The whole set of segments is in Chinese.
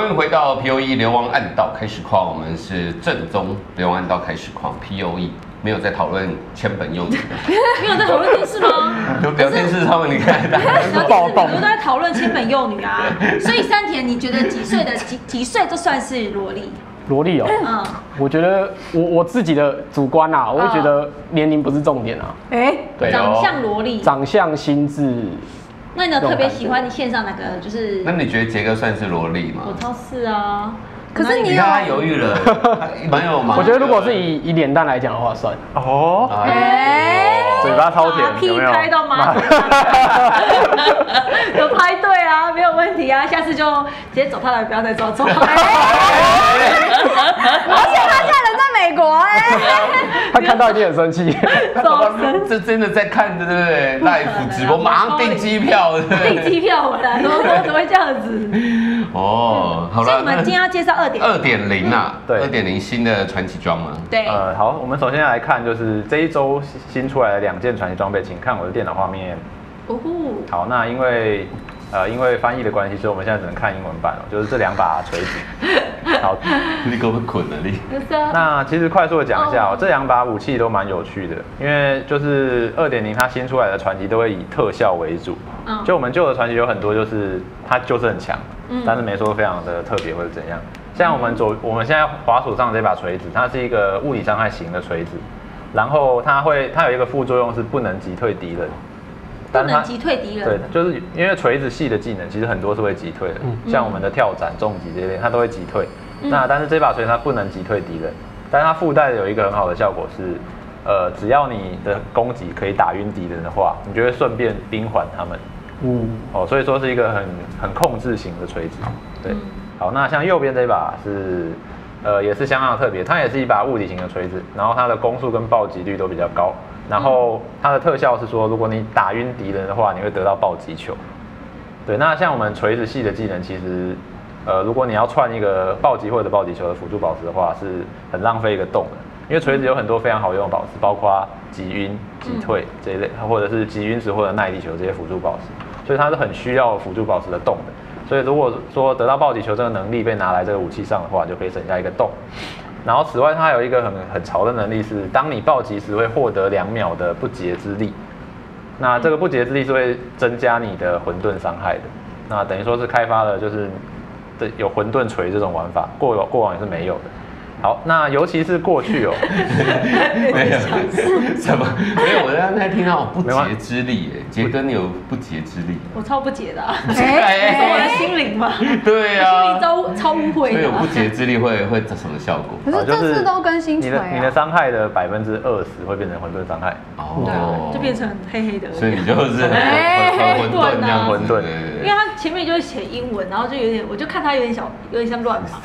欢迎回到 POE 流亡暗道开实况，我们是正宗流亡暗道开实况 POE， 没有在讨论千本幼女的， 没有在讨论电视吗？ 聊天室他们你看， 暴动，都在讨论千本幼女啊。所以山田，你觉得几岁就算是萝莉？ 萝莉哦，我觉得我自己的主观啊，我会觉得年龄不是重点啊。 对，长相萝莉， 长相心智。 那你有特别喜欢你线上哪个？就是， 那你觉得杰哥算是萝莉吗？ 我超是啊。 可是你看他犹豫了，蛮有嘛。 我觉得如果是以脸蛋来讲的话，算哦。嘴巴超甜，有没有？ 拍到吗？有拍对啊，没有问题啊，下次就直接走他来，不要再抓错。而且他现在人在美国他看到一定很生气。 这真的在看，对不对？Live 直播，马上订机票， 订机票回来，怎么会这样子？ 哦，好了， 所以我们今天要介绍 2.0啊， 对 2.0新的传奇装嘛。 对， 好，我们首先来看就是这一周新出来的2件传奇装备，请看我的电脑画面。好，那因为翻译的关系，所以我们现在只能看英文版哦，就是这2把锤子。好， 你给我捆了你。 那其实快速的讲一下哦，这2把武器都蛮有趣的，因为就是2.0它新出来的传奇都会以特效为主。就我们旧的传奇有很多就是它就是很强，但是没说非常的特别或者怎样。像我们现在滑鼠上这把锤子，它是一个物理伤害型的锤子，然后它有一个副作用是不能击退敌人。 不能击退敌人。 对，就是因为锤子系的技能其实很多是会击退的，像我们的跳斩、重击这些，它都会击退。但是这把锤子它不能击退敌人，但是它附带的有一个很好的效果是，只要你的攻击可以打晕敌人的话，你就会顺便冰缓他们。所以说是一个很控制型的锤子。对，好，那像右边这把是，也是相当的特别，它也是一把物理型的锤子，然后它的攻速跟暴击率都比较高。然后它的特效是说，如果你打晕敌人的话，你会得到暴击球。对，那像我们锤子系的技能，其实，如果你要串一个暴击或者暴击球的辅助宝石的话，是很浪费一个洞的。因为锤子有很多非常好用的宝石，包括击晕、击退这一类，或者是击晕石或者耐力球这些辅助宝石，所以它是很需要辅助宝石的洞的。所以如果说得到暴击球这个能力被拿来这个武器上的话，就可以省下一个洞。然后此外，它有一个很潮的能力是，当你暴击时会获得2秒的不竭之力。那这个不竭之力是会增加你的混沌伤害的。那等于说是开发了就是有混沌锤这种玩法，过往也是没有的。好，那尤其是过去哦， 没有什么没有，我刚才听到不竭之力，杰哥你有不竭之力？ 我超不解的，是我的心灵嘛？ 对啊， 心灵超污秽的。 所以有不竭之力会什么效果？ 可是这次都更新锤啊， 你的伤害的20%会变成混沌伤害， 对，就变成黑黑的。 所以你就是很混沌这样混沌， 因为它前面就会写英文，然后就有点，我就看它有点像乱码。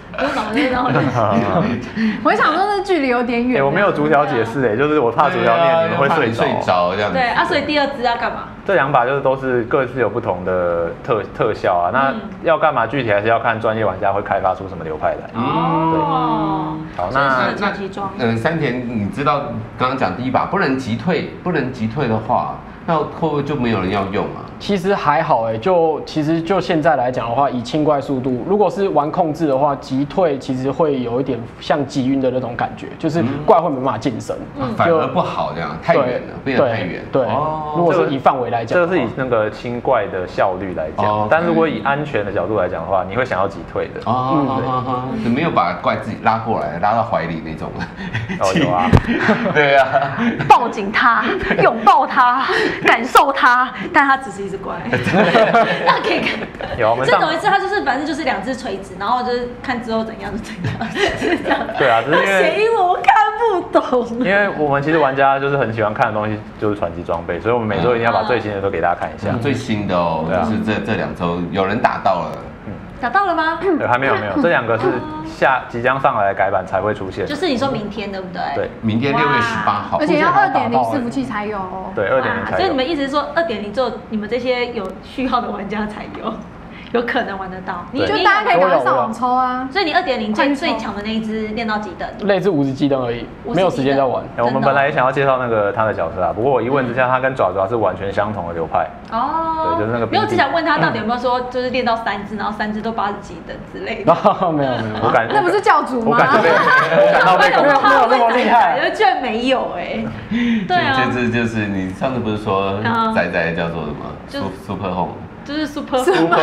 我想说这距离有点远。 我没有逐条解释就是我怕逐条念你们会睡着这样子。 对啊，所以第2支要干嘛？ 这2把就是都是各自有不同的特效啊，那要干嘛具体还是要看专业玩家会开发出什么流派来。好， 那山田，你知道刚刚讲第1把不能击退的话，那会不会就没有人要用啊？ 其实还好其实就现在来讲的话，以清怪速度，如果是玩控制的话，击退其实会有一点像击晕的那种感觉，就是怪会没办法近身， 反而不好这样，太远了，变得太远。 对，如果是以范围来讲， 这个是以那个清怪的效率来讲，但如果以安全的角度来讲的话，你会想要击退的。 你没有把怪自己拉过来，拉到怀里那种。 有啊， 对啊， 抱紧他，拥抱他，感受他，但他只是一只怪。那可以看。 有， 这种一次，他就是反正就是2只锤子，然后就是看之后怎样就怎样，是这样。 对啊，只是因为写英文我看不懂。 因为我们其实玩家就是很喜欢看的东西就是传奇装备，所以我们每周一定要把最新的都给大家看一下。 最新的就是这2周有人打到了。 打到了吗？ 对，还没有，这2个是即将上来的改版才会出现。 就是你说明天对不对？ 对， 明天6月18号。 而且要2.0伺服器才有哦。 对，2.0才有。 所以你们一直说2.0之后，你们这些有序号的玩家才有。 有可能玩得到。你就大家可以赶快上网抽啊。 所以你2.0最强的那一只练到几等？ 类似50几等而已，没有时间在玩。 我们本来也想要介绍那个他的角色啊，不过我一问之下，他跟爪爪是完全相同的流派。 哦， 对，就是那个。 没有，只想问他到底有没有说就是练到3只，然后3只都80几等之类的。 没有， 那不是教主吗？ 我感到被没有那么厉害， 居然没有哎。对啊， 这就是你上次不是说仔仔叫做什么 Super Home？ 就是 Super Home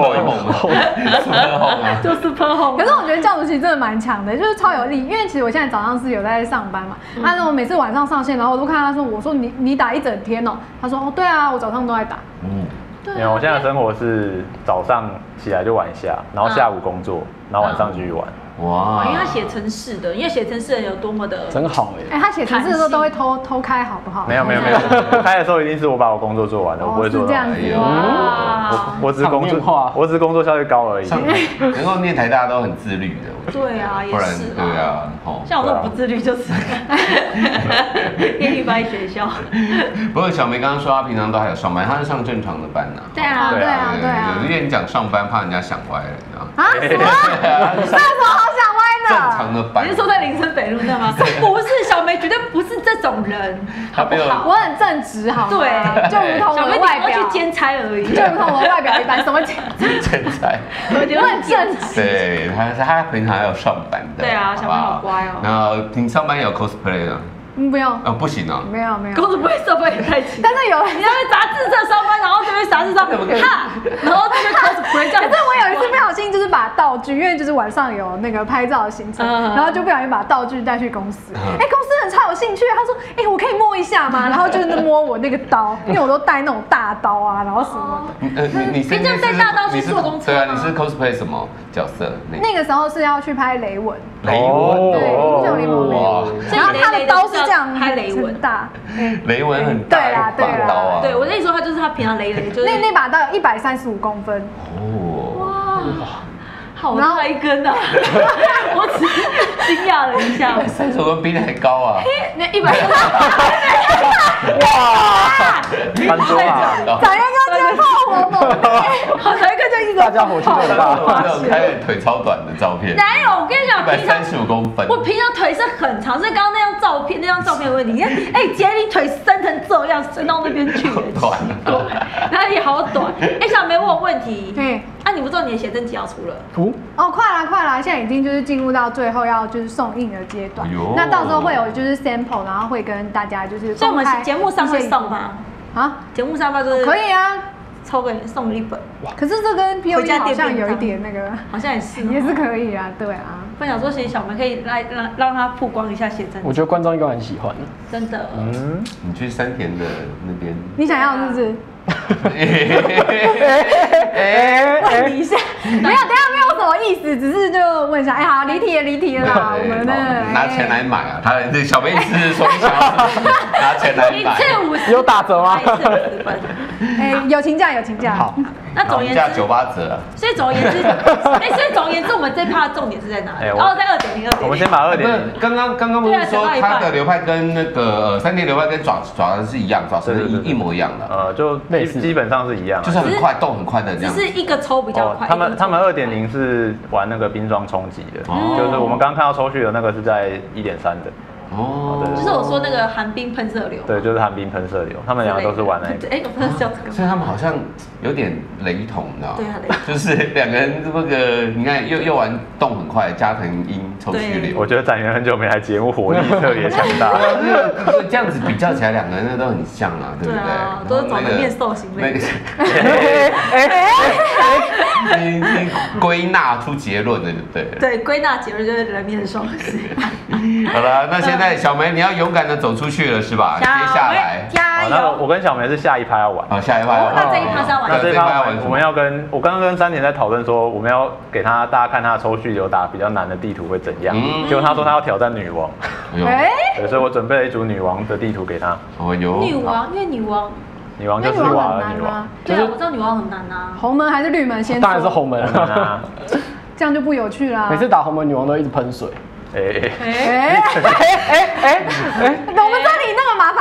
啊， 就 Super Home。 可是我觉得教主其实真的蛮强的，就是超有力。因为其实我现在早上是有在上班嘛，那我每次晚上上线，然后我都看他说，我说你打一整天哦，他说哦对啊，我早上都在打。 没有，我现在的生活是早上起来就玩一下，然后下午工作，然后晚上继续玩。 哇！ 因为他写程式的，因为写程式人有多么的真好哎！他写程式的时候都会偷开，好不好？ 没有，我开的时候一定是我把我工作做完了，我不会做到。 这样子我只是工作效率高而已。 能够念台大都很自律的。 对啊，也是。 对啊， 像我这种不自律就是念一般学校。 不过小梅刚刚说她平常都还有上班，她是上正常的班呐。 对啊。 因为你讲上班，怕人家想歪了，你知道吗？ 啊？什么？为什么好想歪呢？ 正常的班。 你是说在林森北路那吗？不是，小梅绝对不是这种人，好不好？ 我很正直，好吗？ 对， 就如同我的外表去兼差而已， 就如同我的外表一般，什么兼差？ 我很正直。 对，他平常还有上班的。 对啊，小梅好乖哦。 然后你上班有 cosplay 的？ 不用。 不行啊。 没有。 公主不会上班也太奇。 但是有你在杂志社上班，然后这边杂志上哈，然后这边 cosplay 这样。 可是我有一次不小心就是把道具，因为就是晚上有那个拍照的行程，然后就不小心把道具带去公司。公司人超有兴趣，他说我可以摸一下吗？然后就是摸我那个刀，因为我都带那种大刀啊，然后什么的。 你真正带大刀去做工作？ 对啊，你是 cosplay 什么角色？ 那个时候是要去拍雷文。 雷文。 对，英雄联盟雷文。然后他的刀是这样拍雷文。 大， 雷文很大， 对啦， 刀啊。 对我跟你说，他就是他平常雷，就是那把刀有135公分。 哇， 好大一根啊！我只是惊讶了一下 ，135公分比你还高啊！ 那130， 哇，翻桌啊！ 长一个就炮火猛烈，长一个就一直大家火气很大。 我有开腿超短的照片， 哪有？我跟你讲 ，135公分。 我平常腿是很长，是刚刚那张照片的问题。你看，姐你腿伸成这样，伸到那边去， 短， 哪里好短？小梅问我问题， 对， 你不知道你的写真集要出了？ 快啦！现在已经就是进入到最后要就是送印的阶段。那到时候会有就是 sample， 然后会跟大家就是。 所以我们节目上会送吗？啊，节目上就是可以啊， 送一本。 可是这跟 POE 好像有一点那个， 好像也是可以啊，对啊。 我想说，其实小梅可以来让他曝光一下写真。 我觉得观众应该很喜欢。 真的。 你去山田的那边。 你想要是不是？问你一下，没有，等下没有什么意思，只是就问一下。好，离题了啦，我们的拿钱来买啊！他小妹是说想要拿钱来买， 一次50， 有打折吗？ 一次50分。 有请假。好， 那总而言之 98折。 所以总而言之，我们这趴的重点是在哪里？在2.0。 我们先把2.0。 刚刚不是说他的流派跟那个山田流派跟爪子是一样，爪子是一模一样的。 就基本上是一样， 就是很快动很快的这样。 只是一个抽比较快。 他们2.0是玩那个冰霜冲击的，就是我们刚刚看到抽序的那个是在1.3的。 就是我说那个寒冰喷射流。 对，就是寒冰喷射流，他们两个都是玩那个。 我不知道叫这个。 所以他们好像有点雷同，你知道吗？ 对啊，雷同。 就是两个人这个，你看又玩动很快，加藤鹰抽序流。 我觉得展元很久没来节目，火力特别强大。 这样子比较起来，两个人都很像啊，对不对？ 都是长得面兽型类。 你归纳出结论的就对了。 对，归纳结论就是人面兽型。 好了，那现在小梅你要勇敢的走出去了是吧？接下来， 加油！ 那我跟小梅是下一趴要玩。 下一趴要玩。 那这一趴是要玩。 那这一趴要玩，我们要我刚刚跟山田在讨论说，我们要给大家看他的抽序流打比较难的地图会怎样。结果他说他要挑战女王。对，所以我准备了一组女王的地图给他。 女王，因为女王就是瓦尔女王。 对啊，我知道女王很难啊。 红门还是绿门先？ 当然是红门啊。 这样就不有趣啦。 每次打红门女王都一直喷水。 我们这里那个麻烦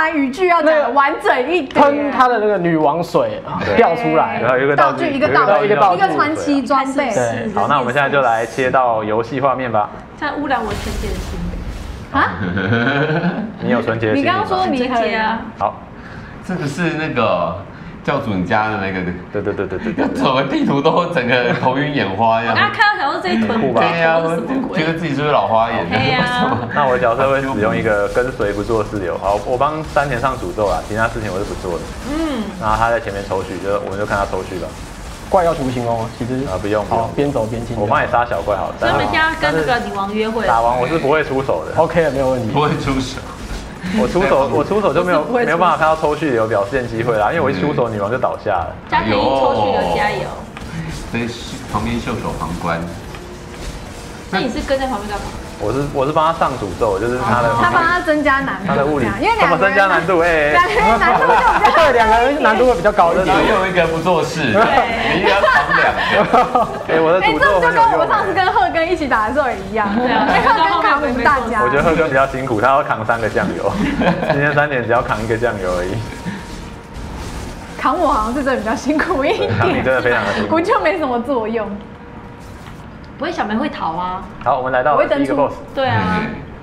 完语句要讲得完整一点。 喷他的那个女王水掉出来， 然后有一个道具，一个道具， 一个道具， 一个传奇装备。 对， 好，那我们现在就来切到游戏画面吧。 这样污染我纯洁的心。 啊？ 你有纯洁的心？ 你刚刚说你很啊。 好， 这个是那个教主你家的那个， 对， 走个地图都整个头晕眼花一样。 我刚刚看到想说这一屯酷吧对呀，我觉得自己是不是老花眼？ 对呀。 那我的角色会使用一个跟随不做事流。好，我帮山田上诅咒啊，其他事情我是不做的。然后他在前面抽蓄，我们就看他抽蓄吧。 怪要图形哦，其实不用， 好，边走边清。 我帮你杀小怪好了。 所以你们现在跟这个女王约会。 打完我是不会出手的。 OK 了，没有问题。 不会出手。 我出手就没有办法看到抽蓄流表现机会啦，因为我一出手女王就倒下了。 家庭抽蓄流加油。 在旁边袖手旁观。 那你是跟在旁边干嘛？ 我是帮他上诅咒，就是他帮他增加难度， 他的物理， 因为怎么增加难度？ 两个人难度就比较对，两个人难度会比较高一点。 然后又有一个不做事，你要扛两个。 我的诅咒这就跟我上次跟贺根一起打的时候也一样，贺根扛我们大家。 我觉得贺根比较辛苦，他要扛3个酱油，今天3点只要扛1个酱油而已。 扛我好像是真的比较辛苦一点， 扛你真的非常的辛苦， 我就没什么作用。 不会，小梅会逃啊。 好，我们来到第一个 boss。 对啊。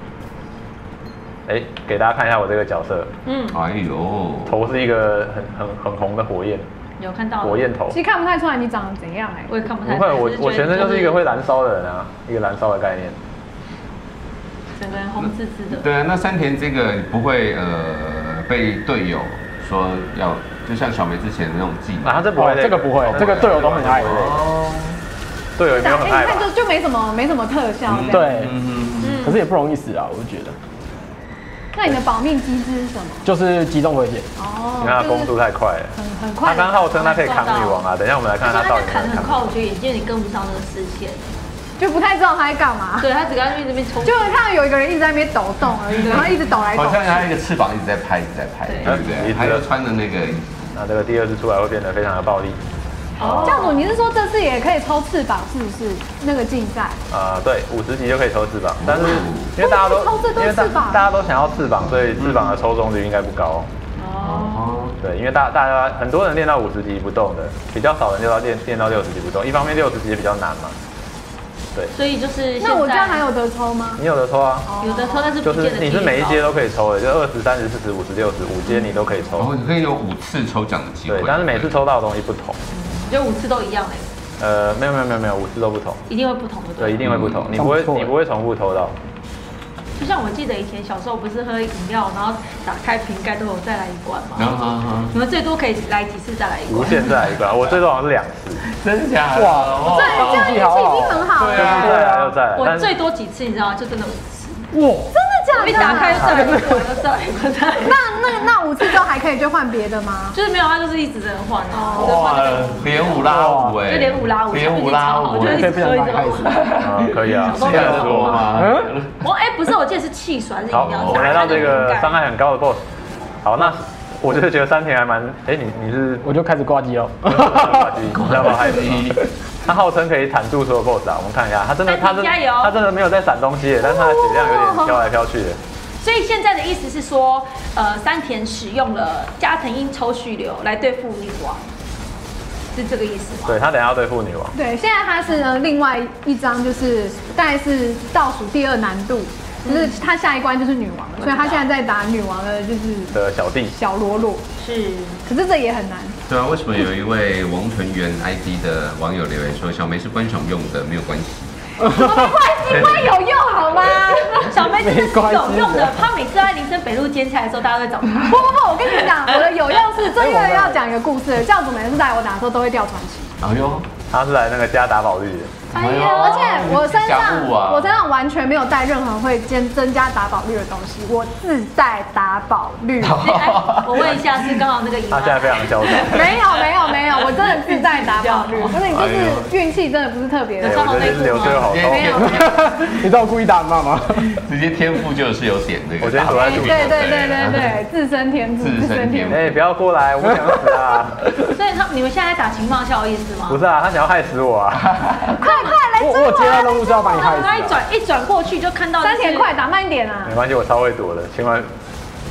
给大家看一下我这个角色。 哎呦， 头是一个很红的火焰。 有看到。 火焰头。 其实看不太出来你长得怎样我也看不太出来。 不会，我全身就是一个会燃烧的人啊，一个燃烧的概念。 整个人红滋滋的。 对啊，那山田这个不会被队友说要，就像小梅之前的那种技能。 这不会， 这个不会，这个队友都很爱。 队友也没有很爱吧？ 你看就没什么特效。 对，可是也不容易死啊，我就觉得。 那你的保命机制是什么？ 就是集中回血。 哦。 你看他攻速太快了， 很快。 他刚号称他可以扛女王啊，等一下我们来看他到底。 砍很快，我觉得因为你跟不上那个视线， 就不太知道他在干嘛。 对他只刚在那边冲， 就看到有一个人一直在那边抖动而已，然后一直抖来抖去。 好像他一个翅膀一直在拍，对不对？还有穿的那个。 那这个第2次出来会变得非常的暴力。 教主，你是说这次也可以抽翅膀，是不是？那个竞赛？ 对，50级就可以抽翅膀，但是因为大家都想要翅膀，所以翅膀的抽中率应该不高。对，因为大家很多人练到50级不动的，比较少人练到60级不动。一方面60级也比较难嘛。对。 所以就是。 那我这样还有得抽吗？ 你有得抽啊。 有得抽，但是就是你是每一阶都可以抽的，就20、30、40、50、60，5阶你都可以抽。 然后你可以有5次抽奖的机会。 对，但是每次抽到的东西不同。 我觉得5次都一样没有，5次都不同。 一定会不同的。 对，一定会不同，你不会重复抽到。 就像我记得以前小时候不是喝饮料，然后打开瓶盖都有再来1罐嘛。你们最多可以来几次再来1罐？ 无限再来1罐，我最多好像是2次。 真假的？哇， 这样运气已经很好了。 对啊，又再来。 我最多几次你知道吗？就真的5次。 哇， 真的假的？ 我一打开就再来1罐，再来1罐。 那5次之后还可以就换别的吗？ 就是没有，他就是一直在换啊。 哇，连5拉5哎， 就连5拉5， 连5拉5， 就一直喝一直喝。 可以啊， 是这样说吗？ 不是，我记得是汽水还是饮料。 好，我们来到这个伤害很高的 BOSS。好，那我就是觉得山田还蛮，你是我就开始挂机哦。 挂机，你知道吗？害死他号称可以铲住所有 BOSS 啊，我们看一下，他真的没有在闪东西，但是他的血量有点飘来飘去的。 所以现在的意思是说，山田使用了加藤鹰抽蓄流来对付女王，是这个意思吗？ 对，他等一下要对付女王。 对，现在他是呢另外一张，就是大概是倒数第2难度，就是他下一关就是女王了，所以他现在在打女王的就是的小弟小罗罗。 是， 可是这也很难。 对啊，为什么有一位王纯元 ID 的网友留言说小梅是观赏用的，没有关系？ 没关系，关有用好吗？ 小梅真的是有用的，她每次在林森北路捡起来的时候，大家都会找她。 不，我跟你讲，我的有用是这个要讲一个故事。教主每次带我打的时候都会掉传奇。 哎呦， 他是来那个加打宝率的。 哎呀，而且我身上完全没有带任何会增加打宝率的东西，我自带打宝率。 我问一下，是刚好那个他现在非常嚣张。 没有，我真的自带打宝率，可是你就是运气真的不是特别的。 我觉得是流水好高。 没有， 你知道我故意打你妈吗？ 直接天赋就是有点那个。 我今天躲在肚子。 对，自身天赋。 不要过来，我不想死啊！ 所以你们现在在打情况下有意思吗？ 不是啊，他想要害死我啊！ 快来追我接到任务是要把你害死。 他一转过去就看到山田，快打慢一点啊！ 没关系，我超会躲的，千万。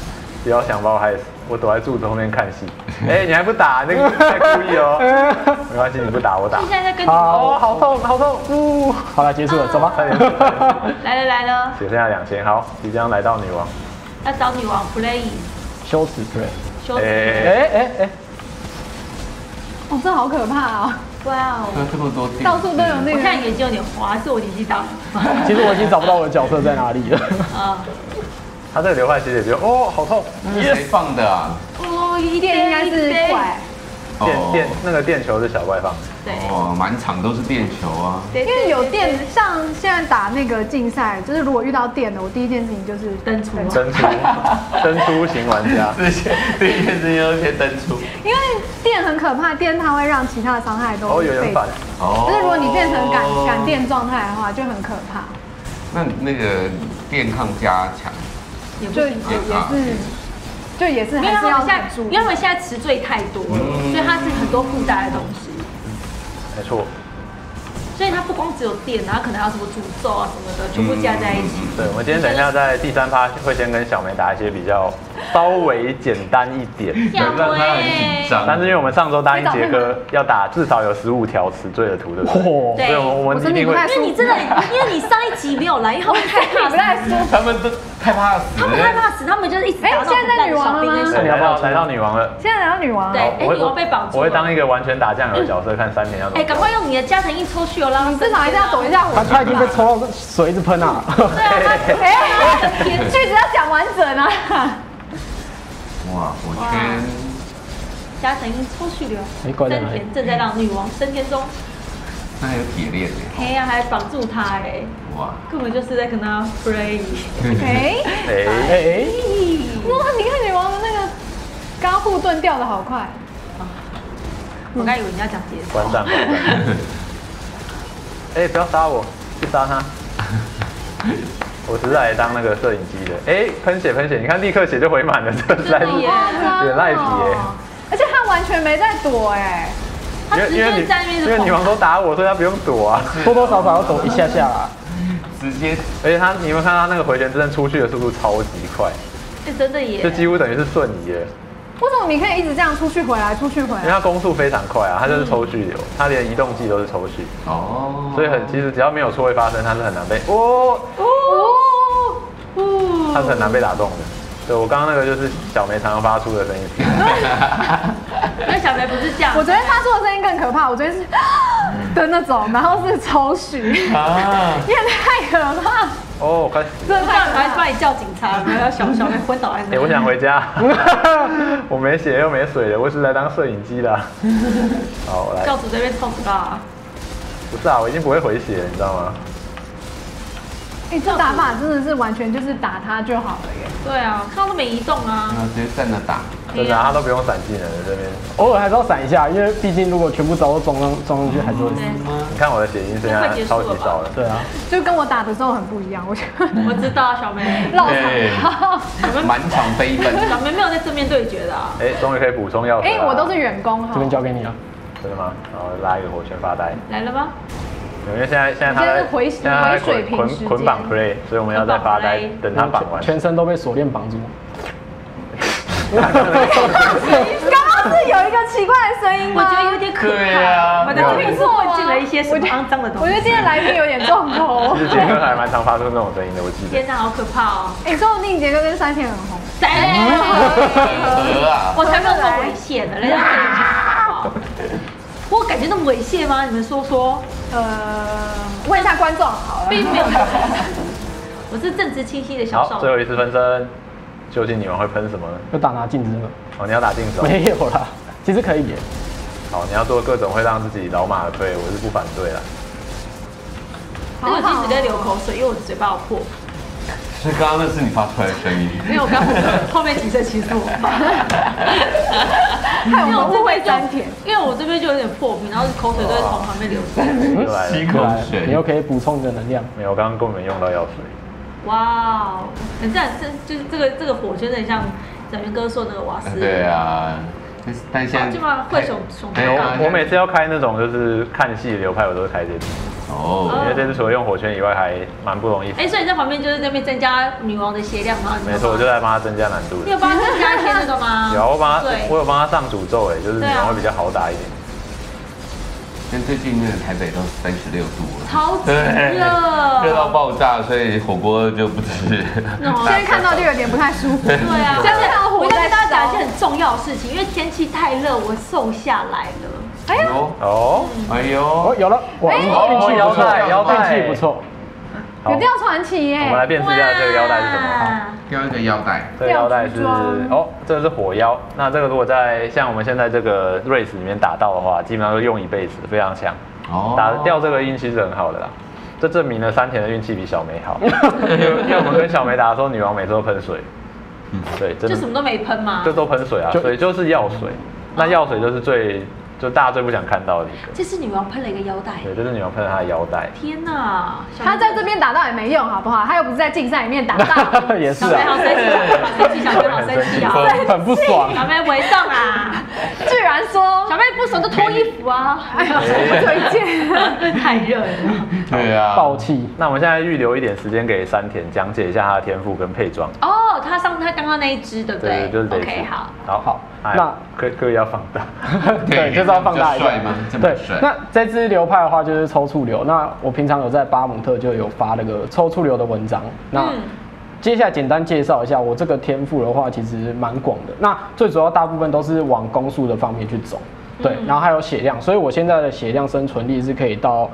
不要想把我害死，我躲在柱子后面看戏。哎，你还不打，那个太故意哦。没关系，你不打我打。 现在在跟你哦，好痛，好痛！ 好了，结束了，走吧。 来了来了， 只剩下2000，好，即将来到女王。 要找女王 play， 羞耻 play。 羞耻。 哎， 哦，这好可怕哦！ 哇哦， 这么多电， 到处都有那个。 我现在眼睛有点花，是我年纪大了。 其实我已经找不到我的角色在哪里了。 啊， 他这个流派其实也比较，哦，好痛！ 那是谁放的啊？ 哦， 电应该是怪， 那个电球是小怪放的。 对， 哇，满场都是电球啊！ 因为有电，像现在打那个竞赛，就是如果遇到电的，我第一件事情就是登出。 登出型玩家， 第一件事情要先登出。 因为电很可怕，电它会让其他的伤害都有人反。 就是如果你变成感电状态的话，就很可怕。 那个电抗加强， 也是因为还是要因为他们现在词缀太多了，所以它是很多附带的东西。 没错。 所以它不光只有电，然后可能还有什么诅咒啊什么的，全部加在一起。 对，我们今天等一下在第3趴会先跟小梅打一些比较稍微简单一点， 让她很紧张。 但是因为我们上周答应杰哥要打至少有15条词缀的图，对不对？ 对， 我们一定会。 因为你真的，因为你上一集没有来，因为他们太怕死， 他们都太怕死， 他们害怕死，他们就是一直打到现在女王了吗？ 来到女王了。 现在来到女王。 对，女王被绑住。 我会当一个完全打酱油的角色，看3天要怎么。 赶快用你的加藤印抽蓄哦，让至少还是要躲一下火。 他已经被抽到水一直喷啊！ 对，句子要讲完整啊！ 哇，火圈， 加藤印抽蓄流，森田正在让女王升天中。 那还有铁链呢。 嘿呀，还绑住他哎！哇，根本就是在跟他 pray。 哇，你看女王的那个刚护盾掉的好快。 我刚以为你要讲结束。 关战。哎，不要杀我，去杀他！我只是来当那个摄影机的。哎，喷血，你看立刻血就回满了，这实在是有点赖皮耶。 而且他完全没在躲哎， 因为女王都打我，所以他不用躲啊， 多多少少要躲一下下啦。 直接， 而且你们看他那个回旋真正出去的速度超级快， 真的耶， 就几乎等于是瞬移了。 为什么你可以一直这样出去回来？因为它攻速非常快啊，它就是抽蓄流，它连移动技都是抽蓄。哦。所以其实只要没有错位发生，它是很难被它是很难被打中的。对，我刚刚那个就是小梅常常发出的声音。 那小梅不是这样。 我昨天发出的声音更可怕，我昨天是的那种，然后是抽蓄啊，也太可怕。 哦，快！ 这样还帮你叫警察，然后小梅昏倒在那。 我想回家，我没血又没水的，我是来当摄影机的。好，我来。 教主这边冲吧。 不是啊，我已经不会回血了，你知道吗？ 这打法真的是完全就是打他就好了耶。 对啊，看到都没移动啊。 直接站着打。 真的，他都不用闪技能的这边。 偶尔还是要闪一下，因为毕竟如果全部招都装上去，还是会死。 你看我的血因剩下超级少了。 对啊， 就跟我打的时候很不一样，我觉得。 我知道小梅绕场， 满场飞奔。 小梅没有在正面对决的。 终于可以补充药水。 我都是远攻哈。 这边交给你了。 真的吗？然后拉一个火圈发呆。 来了吗？ 因为现在他在捆绑 play， 所以我们要再发呆，等他绑完。 全身都被锁链绑住。 刚刚是有一个奇怪的声音吗？ 我觉得有点可怕。我在这边混进了一些什么肮脏的东西。 我觉得今天来宾有点重口。 其实杰哥还蛮常发出那种声音的，我记得。 天哪，好可怕哦！ 说不定杰哥跟山田很红。 我才没有那么猥亵的，人家这里我感觉那么猥亵吗？你们说说。 问一下观众好了。 并没有。我是正直清晰的小少女。 好，最后一次分身，究竟你们会喷什么呢？ 要打拿镜子吗？ 哦，你要打镜子？ 没有啦，其实可以耶。 好，你要做各种会让自己老马的推，我是不反对啦。 那我一直在流口水，因为我的嘴巴有破。 所以刚刚那是你发出来的声音？ 没有，我刚后面几声其实我发。 害我误会山田， 因为我这边就有点破皮，然后口水都会从旁边流出来。 吸口水， 你又可以补充你的能量。 没有，我刚刚根本没用到药水。 哇，很赞，就是这个火圈很像小云哥说的那个瓦斯。 对啊，但现在就嘛会熊。 没有，我每次要开那种就是看戏的流派，我都会开这种。 哦， 因为这次除了用火圈以外，还蛮不容易。 所以你在旁边就是那边增加女王的血量吗？ 没错，我就在帮他增加难度你有帮他增加一些那个吗？ 有，我有帮他上诅咒，就是女王会比较好打一点。 像最近那个台北都36度了， 超级热， 热到爆炸，所以火锅就不吃。 现在看到就有点不太舒服。 对啊， 现在看到火我要在跟大家讲一烧件很重要的事情，因为天气太热，我瘦下来了。 哎呀， 哦， 哎呦哦，，有了，哇，运气不错， 腰带运气不错。 好有掉传奇耶我们！来辨识一下这个腰带是什么。 哇掉一个腰带， 这个腰带是吊珠装这个是火腰。那这个如果在像我们现在这个 race 里面打到的话，基本上都用一辈子，非常强。打掉这个运气是很好的啦。这证明了山田的运气比小梅好，因为我们跟小梅打的时候，女王每次都喷水。对，真的就什么都没喷吗？ 就都喷水啊，水就是药水。那药水就是大家最不想看到的一个。 这次女王喷了一个腰带。 对，就是女王喷了她的腰带。 天哪！ 他在这边打到也没用，好不好？他又不是在竞赛里面打到。 也是小梅好啊， 生气，好生气，小梅好生气啊！ 很不爽。 小梅违上啊！ 居然说小妹不爽就脱衣服啊！ 哎呀，不推荐。 太热了。 对啊， 爆气。 那我们现在预留一点时间给山田讲解一下他的天赋跟配装。 哦，他刚刚那一只，对不对？ 就是这一只。 OK， 好。 好， 那可以要放大。 对，就是要放大一点帅吗？这么对帅， 那这支流派的话就是抽触流。那我平常有在巴姆特就有发那个抽触流的文章。那接下来简单介绍一下我这个天赋的话，其实蛮广的。那最主要大部分都是往攻速的方面去走。对，然后还有血量，所以我现在的血量生存力是可以到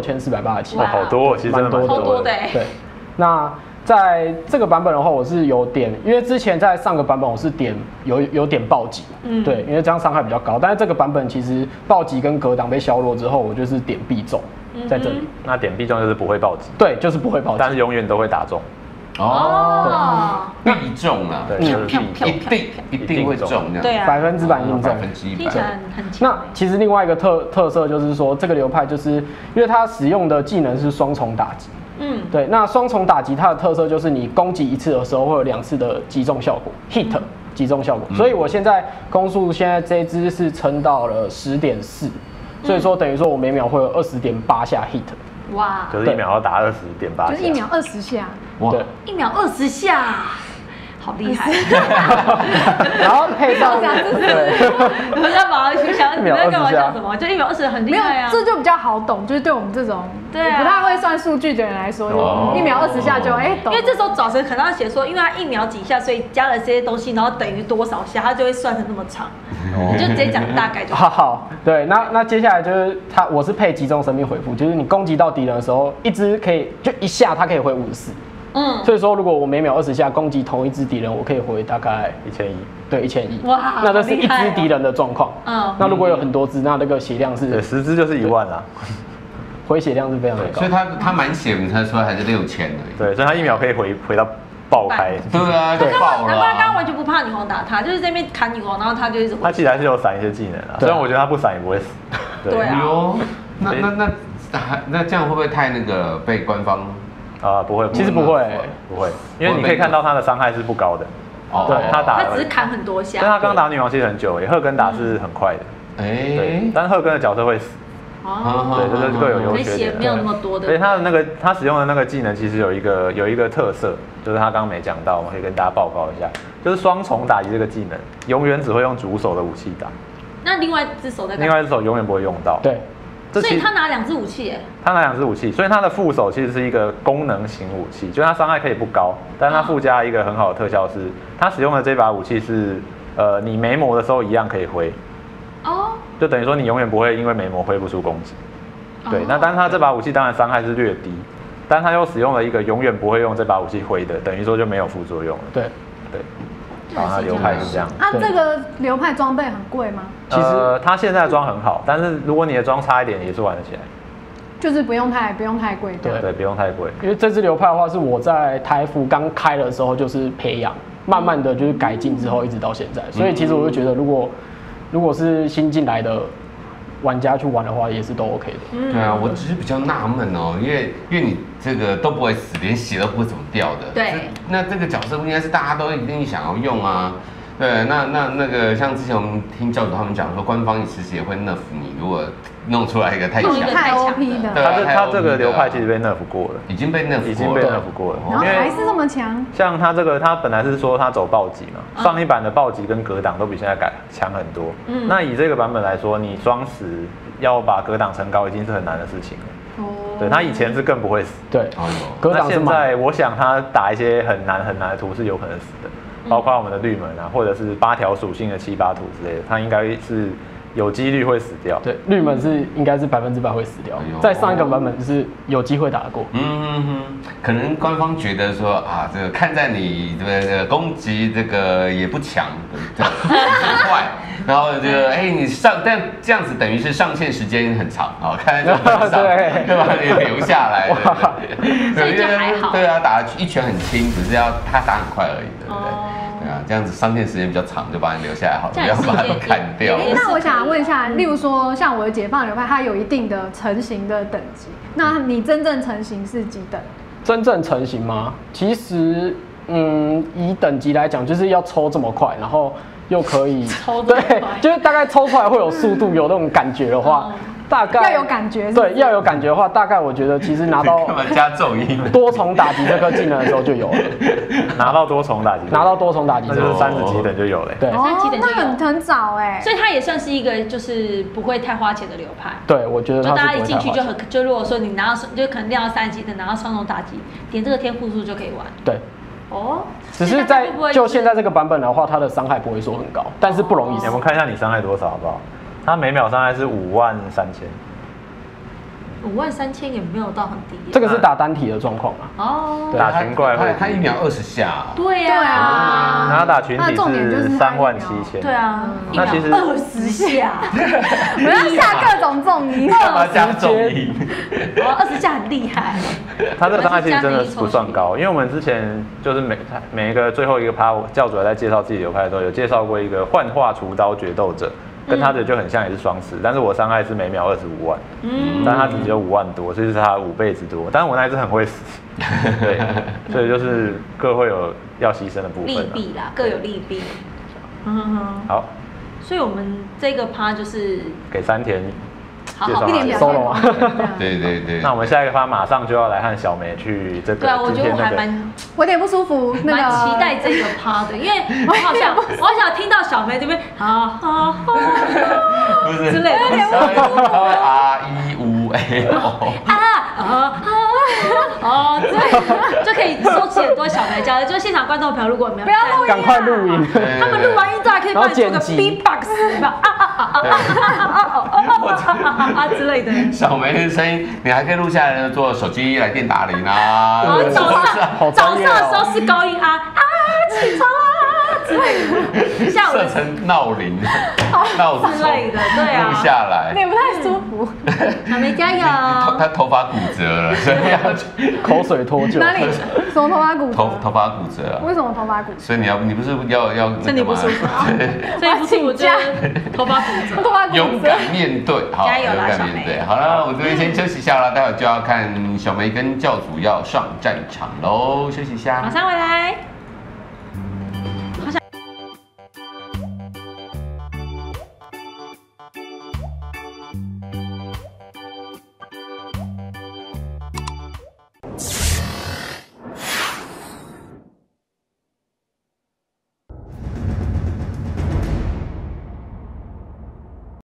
6487。 好多哦，其实真的蛮超多的。 对，那在这个版本的话，我是有点，因为之前在上个版本我是点有点暴击，对，因为这样伤害比较高。但是这个版本其实暴击跟格挡被削弱之后，我就是点必中，在这里。 那点必中就是不会暴击， 对，就是不会暴击， 但是永远都会打中。 哦， 必中啊， 对，就是一定会中这样。 对啊， 100%印证。 100%。 听起来很强。 那其实另外一个特色就是说，这个流派就是因为它使用的技能是双重打击。对，那双重打击它的特色就是你攻击一次的时候会有2次的击中效果 ，hit 击中效果。所以我现在攻速现在这一支是撑到了10.4，所以说等于说我每秒会有20.8下 hit。 哇， 就是1秒要打20.8下， 就是1秒20下。 哇， 对， 1秒20下，好厉害！ 然后配上对， 我在马上去想，你在干嘛讲什么？就1秒20很厉没有害啊！， 这就比较好懂，就是对我们这种对啊不太会算数据的人来说，1秒20下就懂。 因为这时候早晨可能要写说，因为它1秒几下，所以加了这些东西，然后等于多少下，它就会算成那么长。你就直接讲大概就好。 好，对，那接下来就是我是配击中生命回复，就是你攻击到敌人的时候，一只可以就一下，它可以回54。所以说如果我每秒20下攻击同一只敌人，我可以回大概 1100。 对，1100。 哇， 那这是一只敌人的状况。那如果有很多只，那个血量是对，10只就是1万啦。 回血量是非常的高。 所以他满血，我们才出来还是6000而已。 对，所以他1秒可以回到爆开。 对啊，就爆了。 难怪他刚刚完全不怕女王打他，就是这边砍女王，然后他就一直。 他其实还是有闪一些技能啊，虽然我觉得他不闪也不会死。 对啊。 哟，那这样会不会太那个被官方？ 不会， 其实不会， 因为你可以看到他的伤害是不高的。 对， 他只是砍很多下。 但他刚打女王其实很久耶，赫根打是很快的。对，但赫根的角色会死。对，这就是各有优缺点。 没有那么多的。 所以他使用的那个技能其实有一个特色，就是他刚刚没讲到，我们可以跟大家报告一下，就是双重打击这个技能，永远只会用主手的武器打。 那另外一只手在干嘛？ 另外一只手永远不会用到。 对。 所以他拿2只武器耶。 他拿2只武器，所以他的副手其实是一个功能型武器，就是他伤害可以不高，但他附加一个很好的特效是，他使用的这把武器是，你没魔的时候一样可以挥。就等于说你永远不会因为没魔挥不出攻击。对，那但是他这把武器当然伤害是略低，但他又使用了一个永远不会用这把武器挥的，等于说就没有副作用了。 对。 好，那流派是这样。 这个流派装备很贵吗？ 其实他现在的装很好，但是如果你的装差一点，也是玩得起来。 就是不用太贵。 对，不用太贵。 因为这支流派的话，是我在台服刚开的时候就是培养，慢慢的就是改进之后，一直到现在。所以其实我就觉得，如果是新进来的玩家去玩的话，也是都 OK 的。 对啊，我只是比较纳闷哦，因为你这个都不会死，连血都不会怎么掉的。 对。 那这个角色应该是大家都一定想要用啊。 对，那个像之前我们听教主他们讲说，官方其实也会 nerf 你，如果弄出来一个太强， 太 OP 的， 他这个流派其实被 nerf 过了， 已经被 nerf 过了， 然后还是这么强。 像他这个，他本来是说他走暴击嘛，上一版的暴击跟格挡都比现在强很多。那以这个版本来说，你装死要把格挡升高已经是很难的事情了。对，他以前是更不会死。 对， 那现在我想他打一些很难的图是有可能死的，包括我们的绿门啊，或者是8条属性的7把图之类的，他应该是有几率会死掉。 对，绿门应该是100%会死掉。在上一个版本是有机会打得过。 可能官方觉得说啊，这个看在你这个攻击这个也不强，很快。然后觉得，你但这样子等于是上线时间很长啊，看在这个上，对吧？你留下来， 对，就还好。 对啊，打一拳很轻，只是他打很快而已，对不对？对啊，这样子上线时间比较长，就把你留下来好了，不要把它砍掉。 那我想问一下，例如说像我的解放流派，它有一定的成型的等级，那你真正成型是几等？ 真正成型吗？其实，以等级来讲，就是要抽这么快，然后又可以对，就是大概抽出来会有速度，有那种感觉的话，大概要有感觉。 对，要有感觉的话，大概我觉得其实拿到加咒音多重打击这颗技能的时候就有了。 拿到多重打击， 拿到多重打击， 那就是30几等就有了。 对 ，30几等就有， 那很早哎。 所以它也算是一个就是不会太花钱的流派。 对，我觉得就大家一进去就如果说你拿到就可能练到30几等，拿到双重打击，点这个天赋树就可以玩。 对。只是就现在这个版本的话，它的伤害不会说很高，但是不容易死。 我们看一下你伤害多少好不好？它每秒伤害是53000。 53000也没有到很低。 这个是打单体的状况啊。 打群怪会。 他1秒20下。 对啊。 然后打群体是37000。 对啊。 那其实 20下。 我要下各种重音。 加重音。 20下很厉害。 他这个伤害其实真的是不算高，因为我们之前就是每一个最后一个趴，教主在介绍自己流派的时候，有介绍过一个幻化除刀决斗者。跟他的就很像，也是双死，但是我伤害是每秒25万，但他只有5万多，所以是他5倍之多。但是我那一只很会死，对，所以就是各会有要牺牲的部分。 利弊啦，各有利弊。 好， 所以我们这个趴就是给3田好好一点表 ，solo 啊。 对。 那我们下一个趴马上就要来和小梅去这个。 对啊，我觉得我还我有点不舒服， 蛮期待这个趴的，因为我好想听到小梅这边不是之类的，对，就可以收起很多小梅家的，就是现场观众朋友，如果你们不要录音， 赶快录音， 他们录完音之后还可以帮你做个 B-box 之类的。 小梅的声音，你还可以录下来做手机来电打铃啊。 早上的时候是高音起床啦之类的，下午设成闹铃、闹钟之类的，对啊， 录下来， 有点不太舒服。 小梅加油！ 他头发骨折了，所以要去口水脱臼。 哪里？什么头发骨折？ 头发骨折了。 为什么头发骨折？ 所以你不是要身体不舒服啊？所以不舒服就头发骨折。 头发骨折。 勇敢面对，好， 加油啦， 勇敢面对。好了，我这边先休息一下了，待会就要看小梅跟教主要上战场喽，休息一下， 马上回来。